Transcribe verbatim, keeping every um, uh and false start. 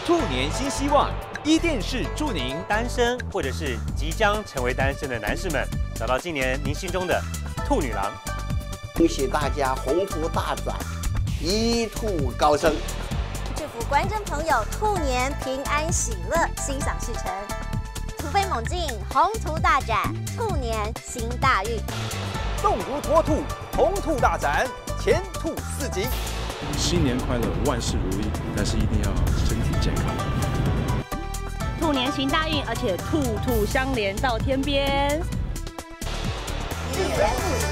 兔年新希望，伊甸市祝您单身或者是即将成为单身的男士们，找到今年您心中的兔女郎。 恭喜大家宏图大展，一兔高升。 祝福观众朋友兔年平安喜乐，心想事成。突飞猛进，宏图大展，兔年行大运。 动如脱兔，宏兔大展，前兔似锦。 新年快乐，万事如意，但是一定要身体健康。 兔年行大运，而且兔兔相连到天边。 一元五